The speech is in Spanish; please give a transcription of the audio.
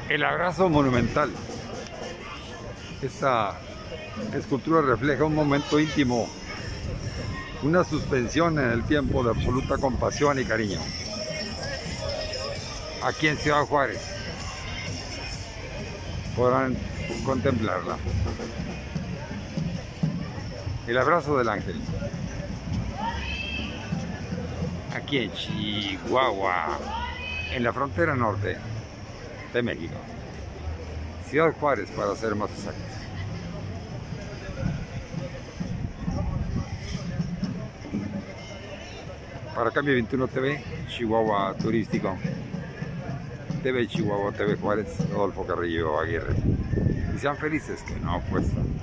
El abrazo monumental. Esta escultura refleja un momento íntimo, una suspensión en el tiempo de absoluta compasión y cariño. Aquí en Ciudad Juárez podrán contemplarla. El abrazo del ángel. Aquí en Chihuahua, en la frontera norte de México. Ciudad Juárez, para ser más exactos. Para Cambio 21 TV, Chihuahua Turístico, TV Chihuahua, TV Juárez, Rodolfo Carrillo Aguirre. Y sean felices, que no cuesta.